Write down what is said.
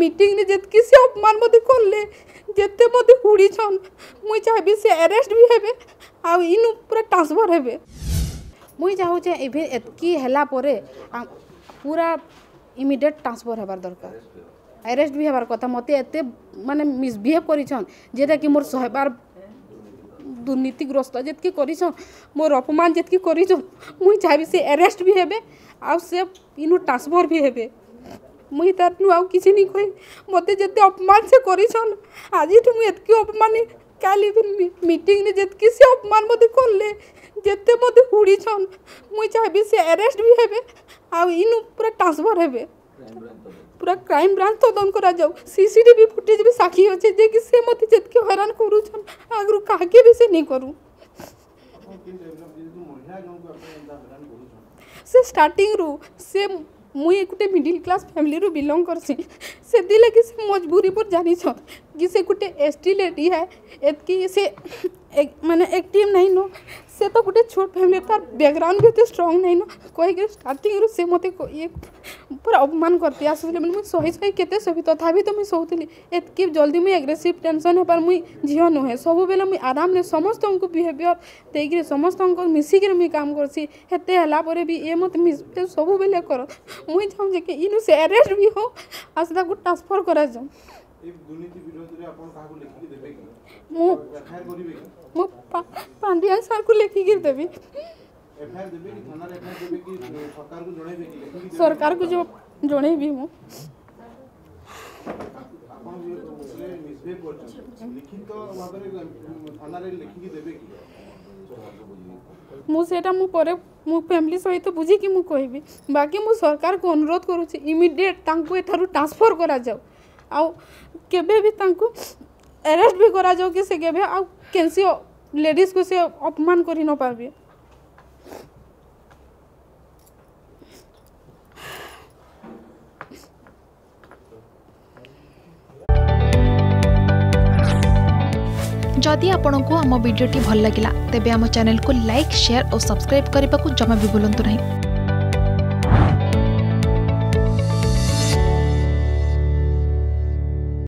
Meeting रे जितकी से अपमान मते करले जेते मते हुड़ी छन मुई चाहबी से अरेस्ट भी हेबे आ इनु पूरा ट्रांसफर हेबे। मुई चाहू जे एबे एतकी हला परे पूरा इमीडिएट ट्रांसफर हेबार दरकार अरेस्ट भी हेबार कथा मते एते माने मिसबिहेव करिछन जेटा कि मोर सहबार दुर्नीतिग्रस्त जितकी करिछन मोर अपमान जितकी करिछन मुई चाहबी से अरेस्ट भी हेबे आ से इनु ट्रांसफर भी हेबे। मुई तार नु आउ किछि नहीं कहि मते जते अपमान से करिछन आज तू मुई एतकी अपमान काली मीटिंग रे जितकी से अपमान मते करले जेते मते हुड़ी छन मुई चाहबी से अरेस्ट भी हेबे आ इनु पूरा ट्रांसफर हेबे पूरा क्राइम ब्रांच तदन करा जाऊ सीसीटीवी फुटेज भी साक्षी होचे जे कि से मते जितकी हैरान करू छन आगरु काके भी से नहीं करू से स्टार्टिंग रु से मुई गोटे मिडिल क्लास फैमिली रु बिलोंग करसी से दिले कि से मजबूरी पर जानी छ कि से गोटे एसटी लेडी है एतकी से माने एक्टिव नहीं नो से तो गोटे छोट फैमिली तार बैकग्राउंड भी तो स्ट्रांग नहीं नो कोई के स्टार्टिंग रु से मते ये पूरा अपमान करती आसले मुई सही सही केते सभी तथापि तो मुई सोउतली एतकी जल्दी मुई एग्रेसिव टेंशन हे पर मुई झियो न है सब बेले मुई आराम रे समस्त को बिहेवियर देगी समस्त को मिसी के मुई काम करसी हेते हला परे भी ए मत मिस सब बेले कर मुई चाहू जे कि इनु से अरेस्ट भी हो आसदा को ट्रांसफर करा जाऊ एक दुर्नीति विरोध रे आपण काहू लिखि देबे कि मु एफआईआर करिवे कि मु पांड्या सर को लिखि के देबी एफआईआर देबे कि थाना रे एफआईआर देबे कि सरकार को जणाइबे कि सरकार को जो जणाइबी मु आपण जे मिसबिहेव करछ लिखित भाबरे थाना रे लिखि के देबे कि मु सेटा मु परे मु फैमिली सहित बुझी कि मु कहबी बाकी मु सरकार को अनुरोध करूची इमीडिएट तांको एथारु ट्रांसफर करा जाऊ आ केबे भी तांको अरेस्ट भी करा जाऊ कि से केबे आ केनसी लेडीज को से अपमान करि न पाबे। जदि आपंक आम भिडी भल लगा तेब आम चैनल को लाइक शेयर और सब्सक्राइब करने को जमा भी भूलु नहीं।